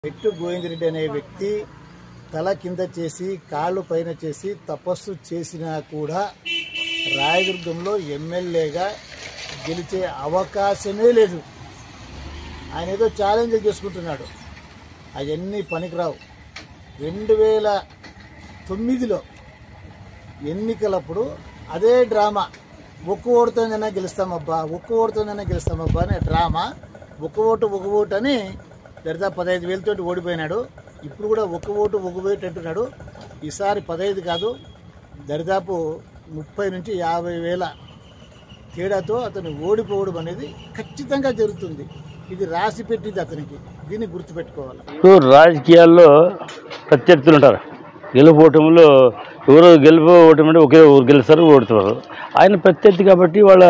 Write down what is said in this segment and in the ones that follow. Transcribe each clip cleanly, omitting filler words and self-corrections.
పెట్టు గోవిందరెడ్డి అనే వ్యక్తి తల కింద చేసి కాళ్ళు పైన చేసి తపస్సు చేసినా కూడా రాయదుర్గంలో ఎమ్మెల్యేగా గెలిచే అవకాశమే లేదు. ఆయన ఏదో ఛాలెంజ్లు చేసుకుంటున్నాడు, అవన్నీ పనికిరావు. 2009లో ఎన్నికలప్పుడు అదే డ్రామా, ఒక్క ఓటుతోనైనా గెలుస్తామబ్బా అనే డ్రామా. ఒక ఓటు అని దాదాపు 15,000 ఓడిపోయినాడు. ఇప్పుడు కూడా ఒక ఓటు అంటున్నాడు. ఈసారి 15 కాదు, దరిదాపు 30 నుంచి 50,000 తేడాతో అతను ఓడిపోవడం అనేది ఖచ్చితంగా జరుగుతుంది. ఇది రాసి పెట్టింది అతనికి, దీన్ని గుర్తుపెట్టుకోవాలి. రాజకీయాల్లో ప్రత్యర్థులు ఉంటారు. గెలుపోవటంలో ఎవరో గెలుపు ఓటమి అంటే ఒకే ఊరు గెలుస్తారు, ఓడుతారు. ఆయన ప్రత్యర్థి కాబట్టి వాళ్ళ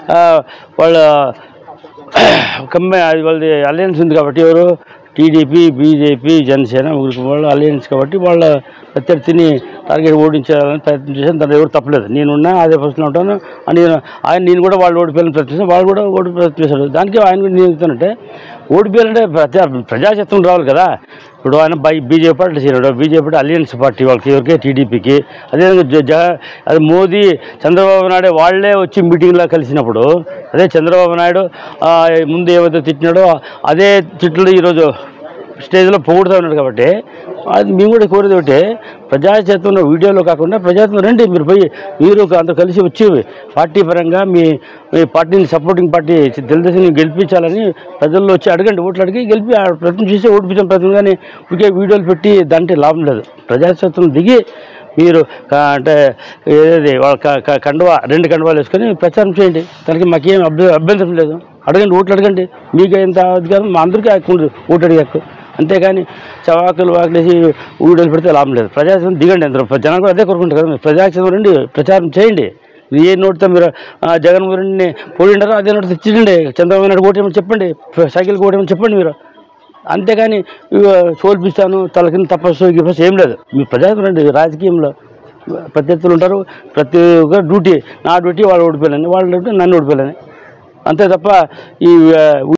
వాళ్ళది అలయన్స్ ఉంది కాబట్టి ఎవరు టీడీపీ, బీజేపీ, జనసేన వాళ్ళ అలయన్స్ కాబట్టి వాళ్ళ ప్రత్యర్థిని టార్గెట్ ఓడించాలని ప్రయత్నం చేశాను. దాంట్లో ఎవరు తప్పలేదు. నేనున్నా అదే ఫస్ట్లో ఉంటాను అని నేను కూడా వాళ్ళు ఓడిపోయాలని ప్రయత్నిస్తాను, వాళ్ళు కూడా ప్రయత్నం చేశాడు. దానికి ఆయన కూడా నేను చెప్తానంటే ఓడిపోయాలంటే ప్రజాశక్తం రావాలి కదా. ఇప్పుడు ఆయన బీజేపీ పార్టీ చేరాడు, బీజేపీ అలయన్స్ పార్టీ వాళ్ళకి ఎవరికి టీడీపీకి. అదేవిధంగా అది మోదీ, చంద్రబాబు నాయుడు వాళ్ళే వచ్చి మీటింగ్లో కలిసినప్పుడు అదే చంద్రబాబు నాయుడు ముందు ఏవైతే తిట్టినాడో అదే తిట్లు ఈరోజు స్టేజ్లో పొగుడుతూ ఉన్నాడు. కాబట్టి అది మేము కూడా కోరేది ఒకటి, ప్రజాచేతంలో వీడియోలో కాకుండా ప్రజాతం రండి, మీరు అంతా కలిసి వచ్చి పార్టీ పరంగా మీ పార్టీని సపోర్టింగ్ పార్టీ తెలుగుదేశం గెలిపించాలని ప్రజల్లో వచ్చి అడగండి, ఓట్లు అడిగి గెలిపి ప్రయత్నం చేసి ఓడిపించిన ప్రయత్నం. కానీ ఇంకే వీడియోలు పెట్టి దాంట్లో లాభం లేదు. ప్రజాచేతం దిగి మీరు అంటే ఏది వాళ్ళ కండువా 2 కండువాలు వేసుకొని ప్రచారం చేయండి. దానికి మాకేం అభ్యంతరం లేదు. అడగండి, ఓట్లు అడగండి. మీకు ఎంత అధికారం మా అందరికీ హక్కు, ఓటు అడిగే హక్కు. అంతేగాని చవాకులు వాకులేసి వీడియోలు పెడితే లాభం లేదు. ప్రజాక్షేత్రం దిగండి. అందరూ జనం కూడా అదే కోరుకుంటారు కదా. ప్రజాక్షేత్రం రండి, ప్రచారం చేయండి. ఏ నోటితో మీరు జగన్మోహన్ రెడ్డిని పోయిండారో అదే నోటితో తెచ్చిండి. చంద్రబాబు నాయుడు ఓటేమని చెప్పండి, సైకిల్కి ఓటేమని చెప్పండి మీరు. అంతేగాని సోల్పిస్తాను తల కింద తపస్సు ఏం లేదు. మీ ప్రజాక్షేత్రం రండి. రాజకీయంలో ప్రత్యర్థులు ఉంటారు, ప్రతి ఒక్క డ్యూటీ, నా డ్యూటీ వాళ్ళు ఓడిపోయాలని, వాళ్ళ డ్యూటీ నన్ను ఓడిపోయాలని, అంతే తప్ప ఈ